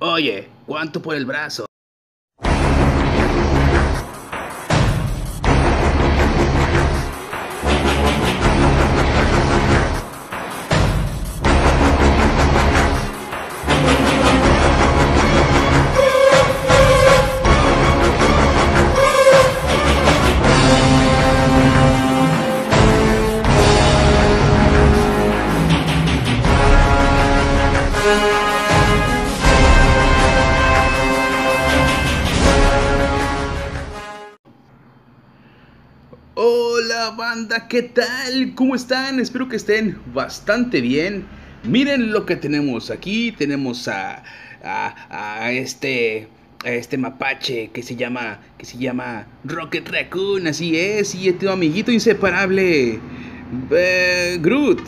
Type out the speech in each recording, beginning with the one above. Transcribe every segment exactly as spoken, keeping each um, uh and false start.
Oye, ¿cuánto por el brazo? Hola banda, ¿qué tal? ¿Cómo están? Espero que estén bastante bien. Miren lo que tenemos aquí. Tenemos a, a, a este a este mapache que se llama que se llama Rocket Raccoon, así es, y tu amiguito inseparable eh, Groot.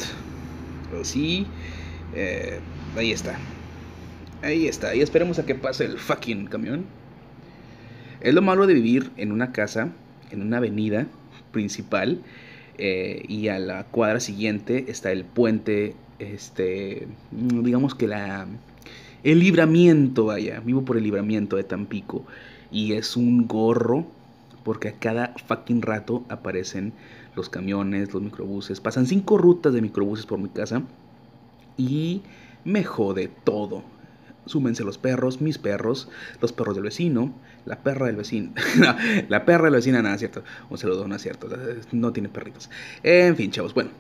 Sí, eh, ahí está. Ahí está. Y esperemos a que pase el fucking camión. Es lo malo de vivir en una casa, en una avenida principal, eh, y a la cuadra siguiente está el puente, este, digamos que la, el libramiento, vaya, vivo por el libramiento de Tampico, y es un gorro, porque a cada fucking rato aparecen los camiones, los microbuses, pasan cinco rutas de microbuses por mi casa, y me jode todo. Súmense los perros, mis perros, los perros del vecino, la perra del vecino. La perra de la vecina, nada, cierto. Un saludo, no es cierto. No tiene perritos. En fin, chavos, bueno.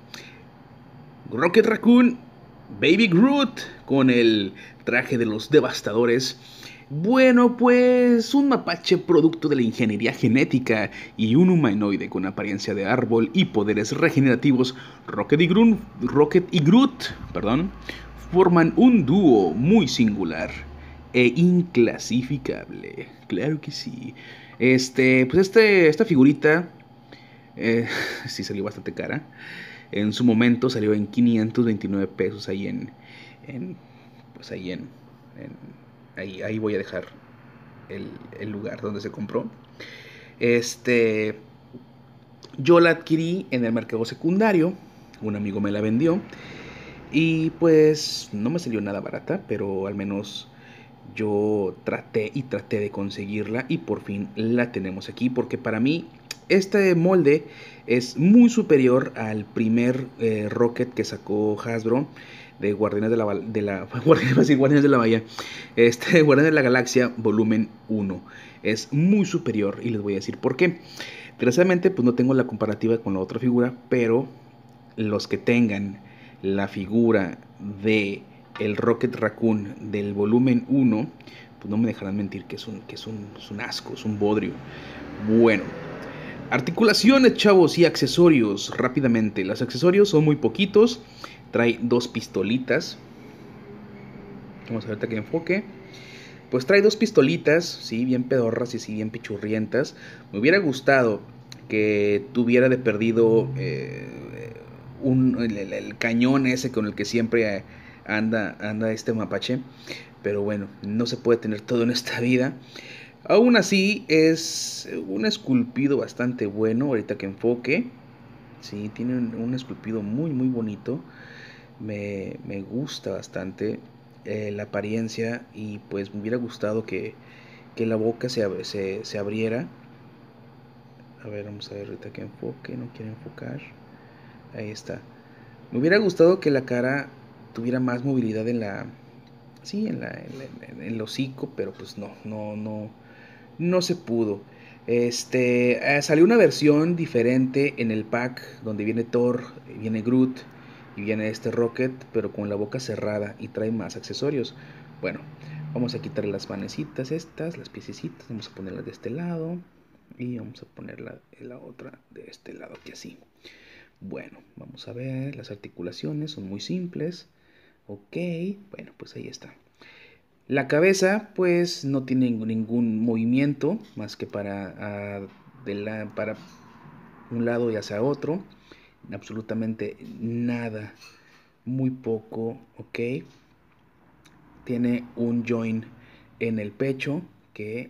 Rocket Raccoon, Baby Groot, con el traje de los devastadores. Bueno, pues un mapache producto de la ingeniería genética y un humanoide con apariencia de árbol y poderes regenerativos, Rocket y Groot, Rocket y Groot, perdón, forman un dúo muy singular e inclasificable. Claro que sí. Este, pues este, esta figurita eh, sí salió bastante cara. En su momento salió en quinientos veintinueve pesos ahí en, en pues ahí en, en ahí, ahí voy a dejar el, el lugar donde se compró. Este, yo la adquirí en el mercado secundario, un amigo me la vendió y pues no me salió nada barata, pero al menos yo traté y traté de conseguirla y por fin la tenemos aquí, porque para mí este molde es muy superior al primer eh, Rocket que sacó Hasbro de Guardianes de la, de la Guardianes, Guardianes de la Bahía, este Guardianes de la Galaxia volumen uno. Es muy superior y les voy a decir por qué. Desgraciadamente pues no tengo la comparativa con la otra figura, pero los que tengan la figura de el Rocket Raccoon del volumen uno, pues no me dejarán mentir que es un, que es un, es un asco, es un bodrio. Bueno, articulaciones, chavos, y accesorios, rápidamente. Los accesorios son muy poquitos. Trae dos pistolitas. Vamos a ver ahorita que enfoque. Pues trae dos pistolitas, sí, bien pedorras y sí, bien pichurrientas. Me hubiera gustado que tuviera de perdido eh, un, el, el, el cañón ese con el que siempre anda, anda este mapache. Pero bueno, no se puede tener todo en esta vida. Aún así es un esculpido bastante bueno, ahorita que enfoque. Sí, tiene un, un esculpido muy muy bonito. Me, me gusta bastante eh, la apariencia y pues me hubiera gustado que, que la boca se, se, se abriera. A ver, vamos a ver ahorita que enfoque, no quiere enfocar. Ahí está. Me hubiera gustado que la cara tuviera más movilidad en la... Sí, en, la, en, la, en el hocico, pero pues no, no, no, no se pudo. Este, eh, salió una versión diferente en el pack donde viene Thor, viene Groot y viene este Rocket, pero con la boca cerrada y trae más accesorios. Bueno, vamos a quitar las manecitas estas, las piececitas, vamos a ponerlas de este lado y vamos a ponerla en la otra de este lado, que así. Bueno, vamos a ver, las articulaciones son muy simples. Ok, bueno, pues ahí está. La cabeza pues no tiene ningún movimiento más que para, uh, de la, para un lado y hacia otro. Absolutamente nada, muy poco, ok. Tiene un join en el pecho que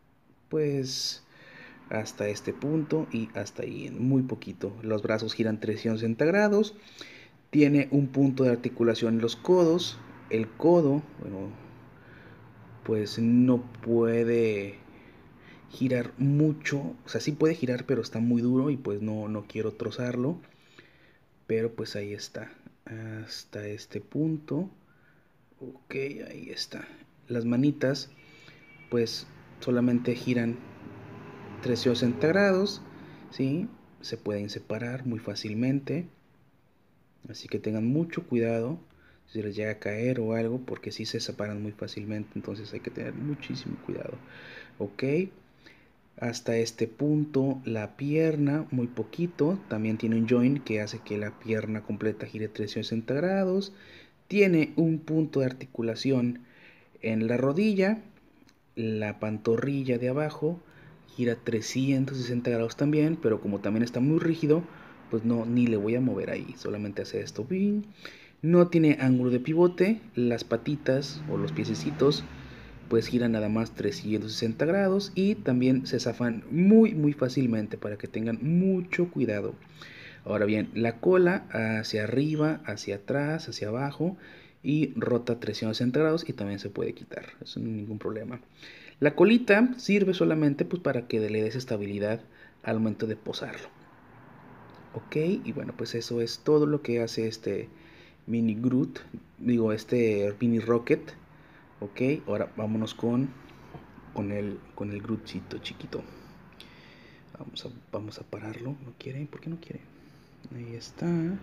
pues hasta este punto y hasta ahí, muy poquito. Los brazos giran trescientos sesenta grados. Tiene un punto de articulación en los codos. El codo, bueno, pues no puede girar mucho, o sea, sí puede girar, pero está muy duro y pues no, no quiero trozarlo. Pero pues ahí está, hasta este punto. Ok, ahí está. Las manitas pues solamente giran trescientos sesenta grados, ¿sí? Se pueden separar muy fácilmente, así que tengan mucho cuidado si les llega a caer o algo, porque si se separan muy fácilmente, entonces hay que tener muchísimo cuidado. Ok, hasta este punto la pierna muy poquito, también tiene un joint que hace que la pierna completa gire trescientos sesenta grados, tiene un punto de articulación en la rodilla, la pantorrilla de abajo gira trescientos sesenta grados también, pero como también está muy rígido, pues no, ni le voy a mover ahí, solamente hace esto. No tiene ángulo de pivote, las patitas o los piececitos pues giran nada más trescientos sesenta grados y también se zafan muy muy fácilmente, para que tengan mucho cuidado. Ahora bien, la cola hacia arriba, hacia atrás, hacia abajo y rota trescientos sesenta grados y también se puede quitar, eso no hay ningún problema. La colita sirve solamente pues para que le des estabilidad al momento de posarlo. Ok, y bueno, pues eso es todo lo que hace este mini Groot, digo este mini Rocket. Ok, ahora vámonos con, con el, con el Grootcito chiquito. Vamos a, vamos a pararlo, no quiere, ¿por qué no quiere? Ahí está.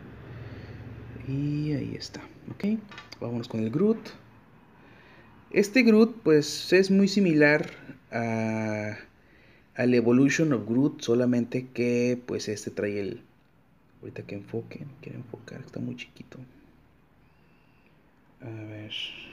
Y ahí está, ok. Vámonos con el Groot. Este Groot pues es muy similar a al Evolution of Groot, solamente que pues este trae el... Ahorita que enfoque, no quiere enfocar, está muy chiquito. A ver.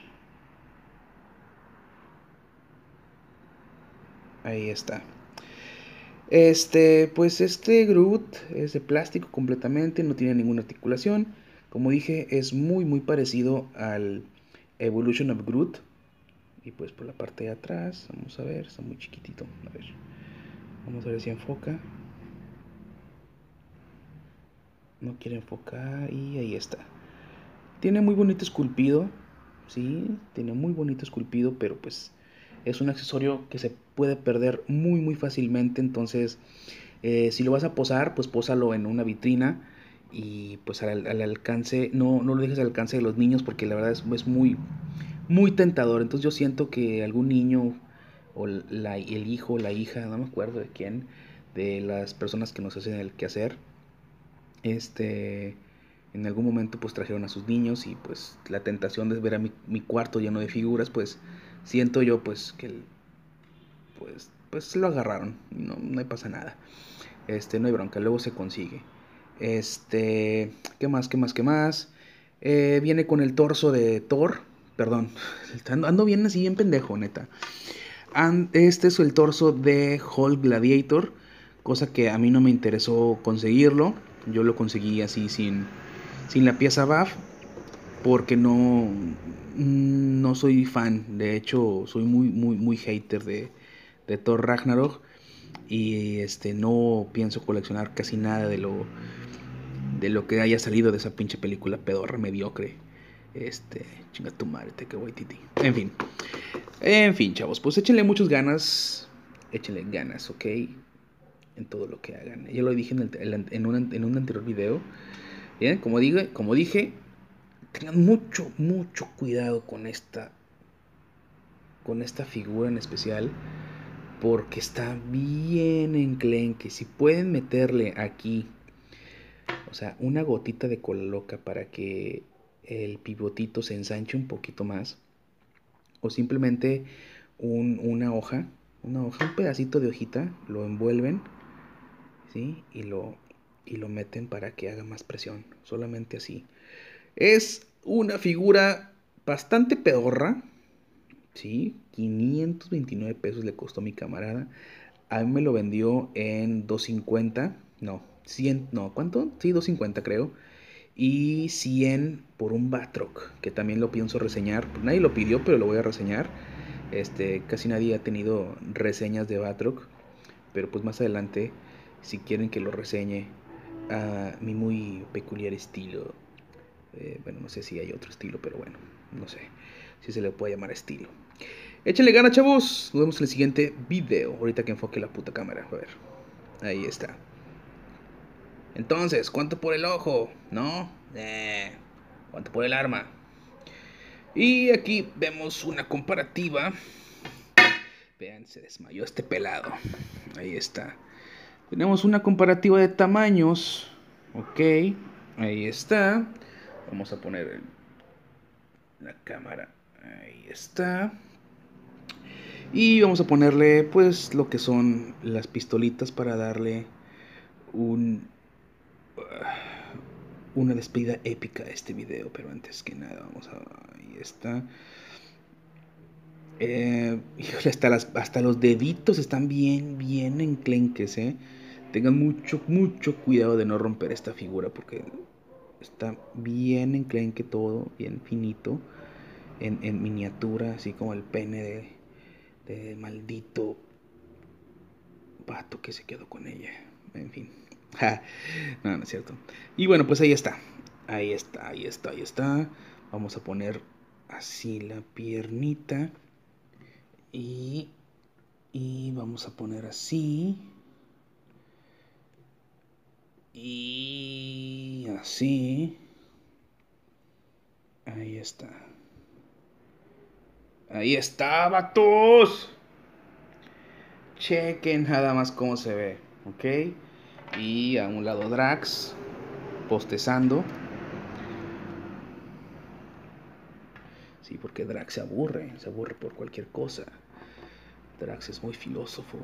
Ahí está. Este, pues este Groot es de plástico completamente, no tiene ninguna articulación. Como dije, es muy muy parecido al Evolution of Groot. Y pues por la parte de atrás, vamos a ver, está muy chiquitito. A ver, vamos a ver si enfoca. No quiere enfocar y ahí está. Tiene muy bonito esculpido, sí, tiene muy bonito esculpido, pero pues es un accesorio que se puede perder muy muy fácilmente. Entonces eh, si lo vas a posar, pues pósalo en una vitrina y pues al, al alcance, no, no lo dejes al alcance de los niños, porque la verdad es, es muy muy tentador. Entonces yo siento que algún niño o la, el hijo, la hija, no me acuerdo de quién, de las personas que nos hacen el quehacer, este, en algún momento pues trajeron a sus niños y pues la tentación de ver a mi, mi cuarto lleno de figuras, pues siento yo pues que el, pues pues lo agarraron y no, no pasa nada. Este, no hay bronca, luego se consigue. Este, ¿qué más? ¿Qué más? ¿Qué más? Eh, viene con el torso de Thor, perdón, ando, ando bien así, bien pendejo, neta. And, este es el torso de Hulk Gladiator, cosa que a mí no me interesó conseguirlo. Yo lo conseguí así sin, sin la pieza buff, porque no, no soy fan. De hecho, soy muy, muy, muy hater de, de Thor Ragnarok. Y este, no pienso coleccionar casi nada de lo, de lo que haya salido de esa pinche película pedorra, mediocre. Este, chinga tu madre, te que Waititi. En fin. En fin, chavos, pues échenle muchas ganas. Échenle ganas, ¿ok? En todo lo que hagan. Ya lo dije en, el, en, un, en un anterior video. Bien, como, diga, como dije, tengan mucho, mucho cuidado con esta, con esta figura en especial, porque está bien enclenque. Si pueden meterle aquí, o sea, una gotita de cola loca para que el pivotito se ensanche un poquito más, o simplemente un, una hoja, una hoja, un pedacito de hojita, lo envuelven, ¿sí? Y lo, y lo meten para que haga más presión, solamente así. Es una figura bastante pedorra, ¿sí? quinientos veintinueve pesos le costó mi camarada. A mí me lo vendió en doscientos cincuenta, no, cien, no, ¿cuánto? Sí, doscientos cincuenta creo. Y cien por un Batroc, que también lo pienso reseñar. Nadie lo pidió, pero lo voy a reseñar. Este, casi nadie ha tenido reseñas de Batroc, pero pues más adelante, si quieren que lo reseñe a mi muy peculiar estilo. Eh, bueno, no sé si hay otro estilo, pero bueno, no sé si se le puede llamar estilo. Échenle ganas, chavos. Nos vemos en el siguiente video. Ahorita que enfoque la puta cámara. A ver. Ahí está. Entonces, ¿cuánto por el ojo? ¿No? Eh, ¿cuánto por el arma? Y aquí vemos una comparativa. Vean, se desmayó este pelado. Ahí está. Tenemos una comparativa de tamaños. Ok. Ahí está. Vamos a poner la cámara. Ahí está. Y vamos a ponerle pues lo que son las pistolitas para darle un uh, una despedida épica a este video. Pero antes que nada vamos a... Ahí está. Eh, híjole, hasta, las, hasta los deditos están bien, bien enclenques, ¿eh? Tengan mucho, mucho cuidado de no romper esta figura porque está bien enclenque todo, bien finito, en, en miniatura, así como el pene de, de maldito pato que se quedó con ella. En fin. No, no es cierto. Y bueno, pues ahí está. Ahí está, ahí está, ahí está. Vamos a poner así la piernita. Y, y vamos a poner así. Y así. Ahí está. Ahí está, vatos. Chequen nada más cómo se ve. Ok. Y a un lado Drax. Postezando. Sí, porque Drax se aburre. Se aburre por cualquier cosa. Drax es muy filósofo.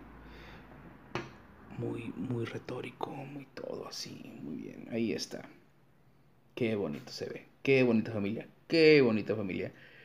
Muy, muy retórico. Muy todo así. Muy bien. Ahí está. Qué bonito se ve. Qué bonita familia. Qué bonita familia.